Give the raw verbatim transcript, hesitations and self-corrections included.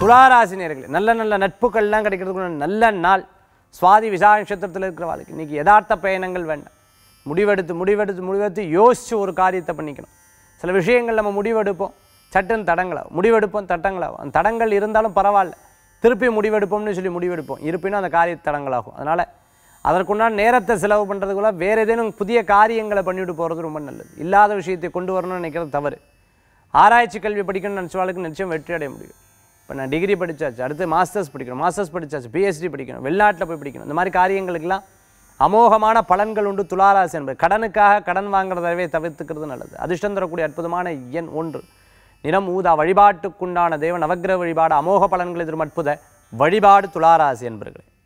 துளாராசினியர்கள் நல்ல நல்ல நட்புகள்லாம் கிடைக்கிறதுக்கு நல்ல நாள். சுவாதி விசாக நட்சத்திரத்தில் இருக்கிற வாழ்க்கை இன்றைக்கி யதார்த்த பயணங்கள் வேண்டாம். முடிவெடுத்து முடிவெடுத்து முடிவெடுத்து யோசித்து ஒரு காரியத்தை பண்ணிக்கணும். சில விஷயங்கள் நம்ம முடிவெடுப்போம், சட்டுன்னு தடங்களாகும். முடிவெடுப்போம், தட்டங்களாகும். அந்த தடங்கள் இருந்தாலும் பரவாயில்ல, திருப்பி முடிவெடுப்போம்னு சொல்லி முடிவெடுப்போம். இருப்பினும் அந்த காரிய தடங்களாகும். அதனால் அதற்குண்டான நேரத்தை செலவு பண்ணுறதுக்குள்ள வேறு ஏதேனும் புதிய காரியங்களை பண்ணிவிட்டு போகிறது ரொம்ப நல்லது. இல்லாத விஷயத்தை கொண்டு வரணும்னு நினைக்கிறது தவறு. ஆராய்ச்சி கல்வி படிக்கணும்னு நினச்சவாளுக்கு நிச்சயம் வெற்றி அடைய முடியும். இப்போ நான் டிகிரி படித்தாச்சு, அடுத்து மாஸ்டர்ஸ் படிக்கணும், மாஸ்டர்ஸ் படித்தாச்சு, பிஹெச்டி படிக்கணும், வெளிநாட்டில் போய் படிக்கணும். இந்த மாதிரி காரியங்களுக்கெல்லாம் அமோகமான பலன்கள் உண்டு. துளாராசி என்பது கடனுக்காக கடன் வாங்குறதவே தவிர்த்துக்கிறது நல்லது. அதிர்ஷ்டம் தரக்கூடிய அற்புதமான எண் ஒன்று. நிறம் ஊதா. வழிபாட்டுக்குண்டான தெய்வ நவக்கிரக வழிபாடு. அமோக பலன்களை தரும் அற்புத வழிபாடு துளாராசி என்பர்களே.